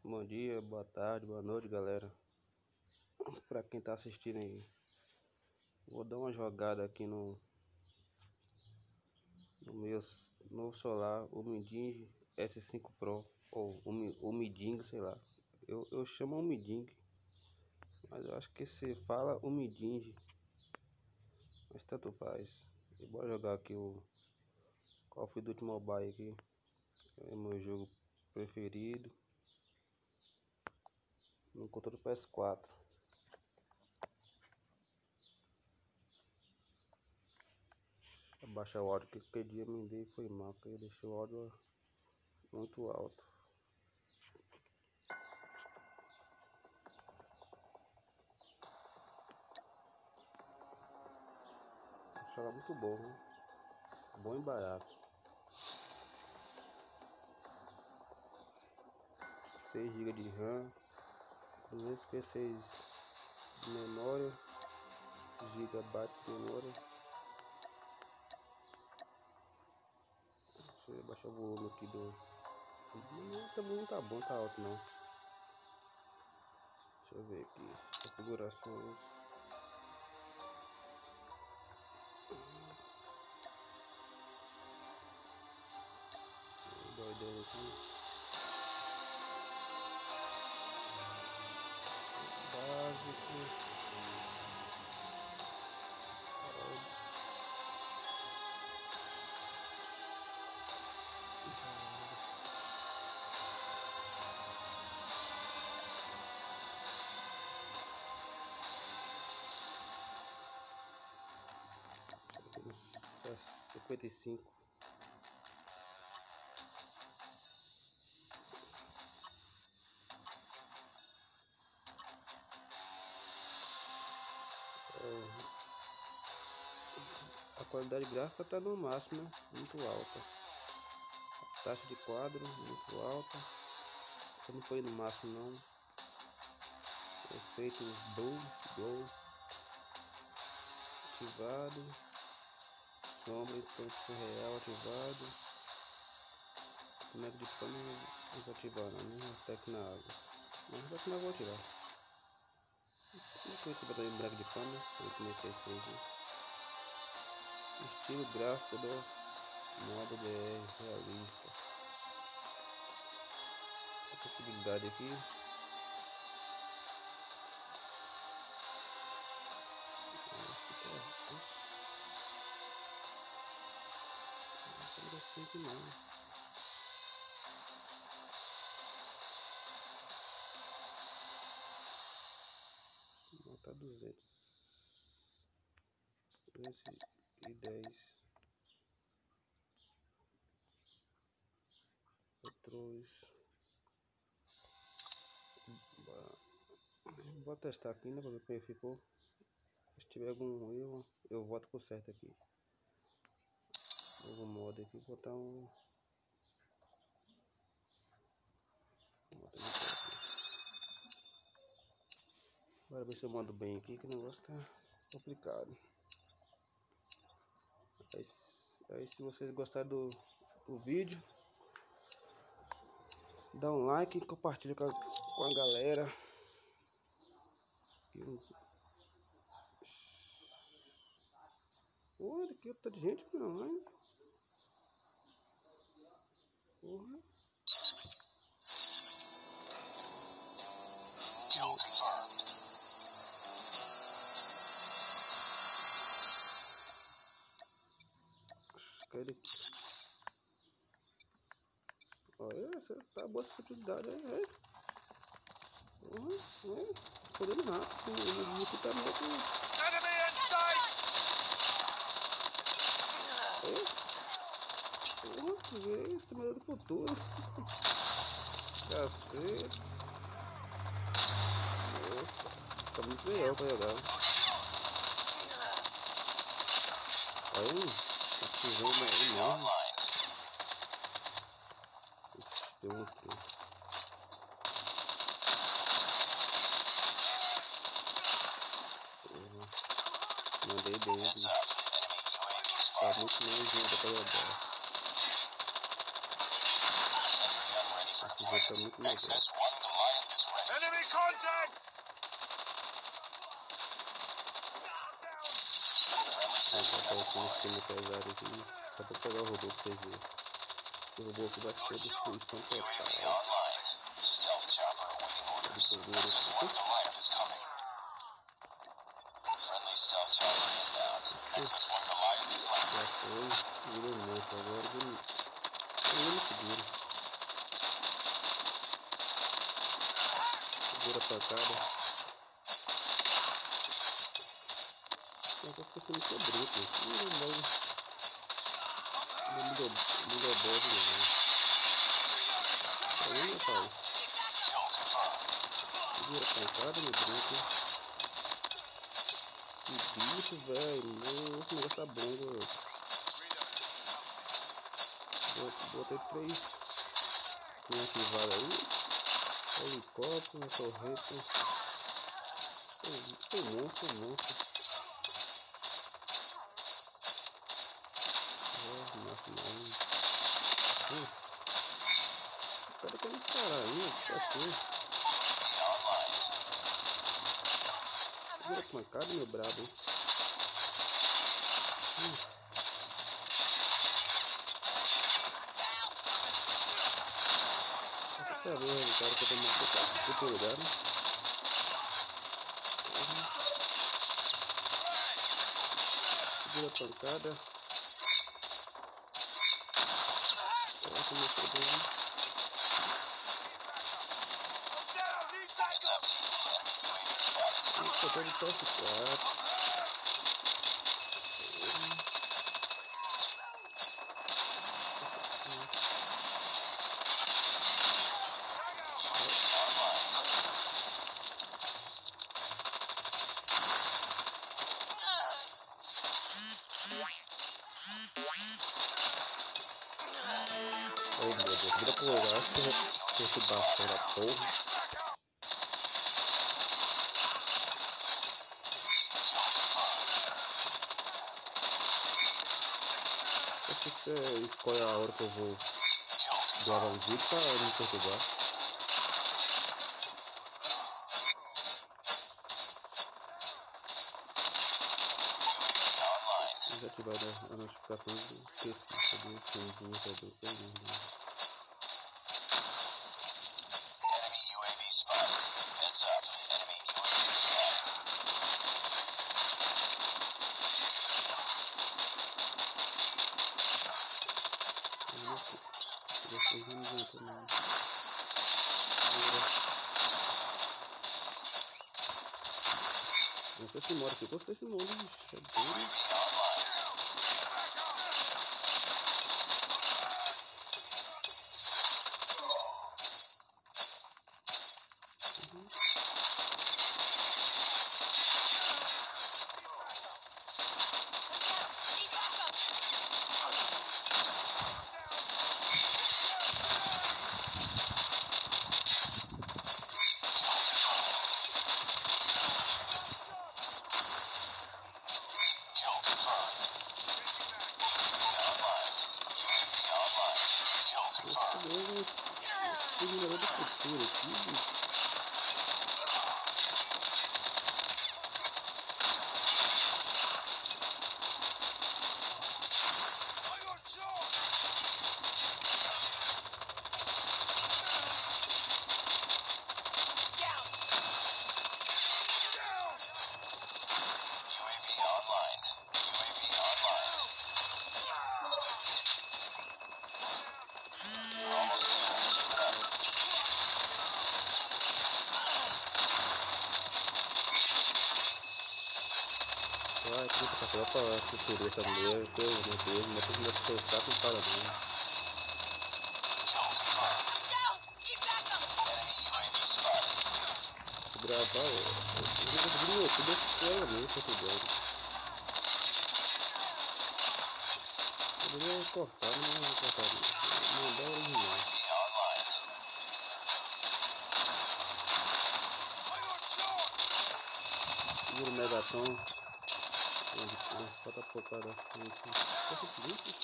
Bom dia, boa tarde, boa noite, galera. Pra quem tá assistindo aí, vou dar uma jogada aqui no meu novo celular, o Miding S5 Pro, ou o Miding, sei lá. Eu chamo o Miding, mas eu acho que se fala o Miding, mas tanto faz. E bora jogar aqui o Call of Duty Mobile aqui, é meu jogo preferido, no controle PS4. Abaixar o áudio, que aquele dia me dei foi mal, porque eu deixei o áudio muito alto. Joga muito bom, né? Bom e barato. 6 GB de RAM, 256 de memória, GB de memória. Deixa eu baixar o volume aqui do. Também não tá bom, tá alto não. Deixa eu ver aqui. Configurações. Vou dar uma ideia aqui. Básico. 55. A qualidade gráfica tá no máximo, né? Muito alta. A taxa de quadro muito alta. Eu não foi no máximo não. Efeito Glow ativado. Sombra em tempo real ativado. Boneco de pano não vou ativar não, nem ataque na água. Mas já que não vou ativar. Não vou ativar também boneco de pano, vou meter isso aí. Estilo gráfico do modo BR realista. Acessibilidade aqui. Não gostei aqui não. Nota 210. Controles. Vou testar aqui, né, pra ver como ficou. Se tiver algum erro, eu volto com certo aqui. Novo modo aqui, vou botar um. Agora ver se eu mando bem aqui, que o negócio tá complicado. Aí se vocês gostaram do vídeo, dá um like e compartilha com a galera. Olha aqui, tá de gente aqui online. Porra. Kill confirmed. Cadê? Olha, essa tá boa essa utilidade aí. Podendo rápido, o equipamento. Enemy in sight! Porra, Exterminador do Futuro. Cacete. Nossa, tá muito legal pra jogar. Aí, esse jogo é enorme. Tem um aqui. Mandei bem aqui. Tá muito mais gente pra jogar. Esse jogo tá muito legal. contact! Vou botar aqui um esquema pesado aqui. Só pra pegar o robô pra vocês verem. Esse robô aqui vai ser destruição total. Stealth chopper awaiting orders. Nexus 1 Goliath is coming. Friendly stealth chopper inbound. Nexus 1 Goliath is landing. Já foi, virou monstro. Agora ele me segura. Segura a pancada. Eu tô ficando que é bruto. Não mudou bode não. Aí, meu pai. Segura a pancada, meu bruto. Que bicho, velho. Nossa, o negócio tá bom, velho. Botei 3 ativados aí. Helicóptero, uma torreta. Monstro. O cara quer me parar ainda, tá assim. Segura a pancada, meu brabo, hein? Você vai ver o resultado que eu tô matando outro lugar, né? Segura a pancada. Tô de teste 4. Ai meu Deus, vira pro lugar, esse bastão da porra. Você escolhe a hora que eu vou gravar um vídeo pra me perturbar. Desativar a notificação e esqueci. Cadê o fundinho? Cadê o fundinho? Enemy UAV spotted. Heads up. Enemy UAV spotted. Não sei se mora aqui, gostei desse mundo, bicho. É bem... Vai, tenta passar pra cultura essa mulher, que meu Deus, mas tem que me assustar com parabéns. Gravar, eu não consegui no YouTube assistir ela mesmo, tá ligado? Eu deveria cortar, mas não vou cortar não. Mandar o original. Segura o Megaton. Bota a focada assim aqui. Bota o clipe.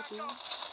aqui.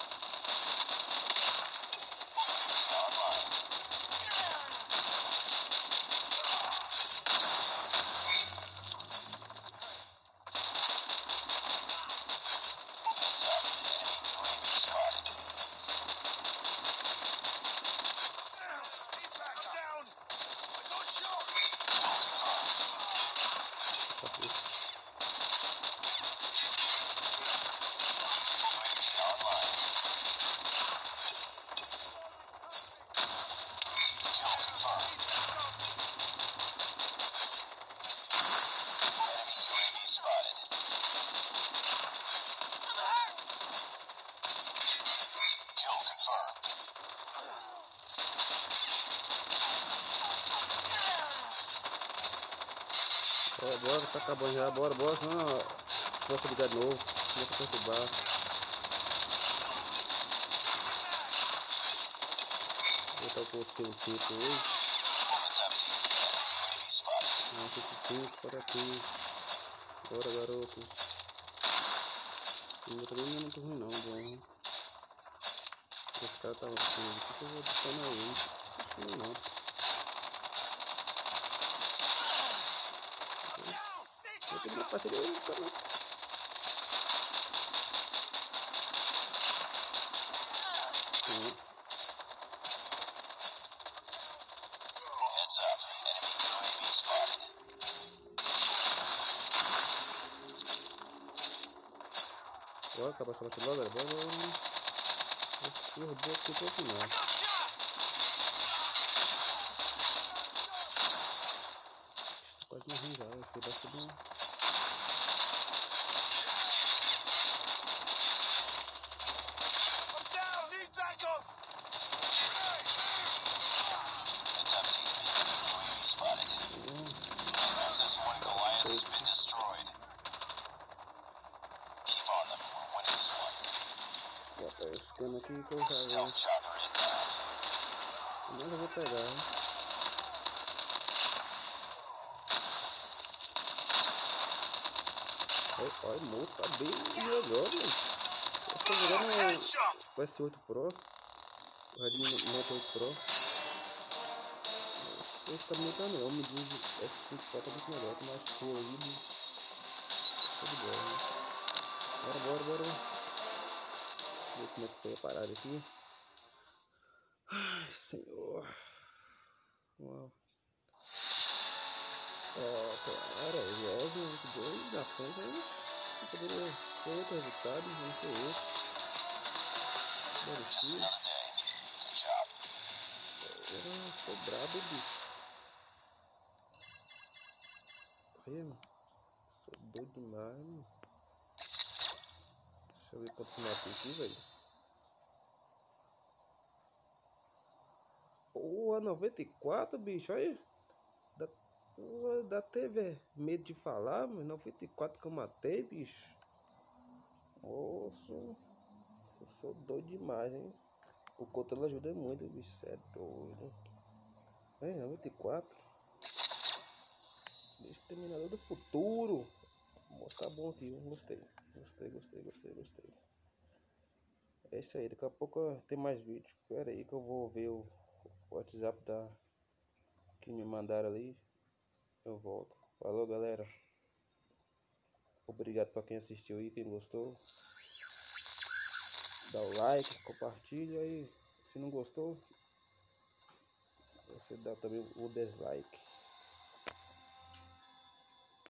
Bora, tá acabando já, bora, senão começa a ligar de novo, começa a perturbar. Vou botar o outro um tempo hoje. Nossa, esse 5 para aqui. Bora, garoto. O meu também não é muito ruim não, bom. Esse cara tá assim, o que eu vou adicionar ele? Acho que não. Eu tenho uma partida aí, cara. Heads up. Enemy UAV spotted. Bora, acabar essa partida logo, bora. Eu vou aqui pro final. Quase morri já, eu fui dar tudo. Nexus 1 Goliath has been destroyed. Keep on them. We're winning this one. Bota esse cano aqui que eu já Stealth chopper inbound. mas eu vou pegar, hein? Olha, o moto tá bem melhor, velho. Eu tô jogando o S8 Pro, o Redmi Note 8 Pro. Esse tá muito melhor, me diz S5 Pro tá muito melhor, tá mais fluido. Show de bola, né? Bora. Ver como é que foi a parada aqui. Ai, senhor. Uau. Claro, o Wesley muito doido da frente aí. Poderia ser outro resultado, não sei esse. Eu sou brabo, bicho. Aí, mano. Sou doido demais, mano. Deixa eu ver quanto matei aqui, velho. Porra, 94, bicho, olha. Dá até medo de falar, mas 94 que eu matei, bicho. Nossa, eu sou doido demais, hein. O controle ajuda muito, bicho, cê é doido. É, 94. Exterminador do futuro. Tá bom aqui, gostei. Gostei. É isso aí, daqui a pouco tem mais vídeo. Pera aí que eu vou ver o WhatsApp que me mandaram ali. Eu volto. Falou, galera. Obrigado pra quem assistiu aí, quem gostou. Dá o like, compartilha aí. Se não gostou, você dá também o dislike.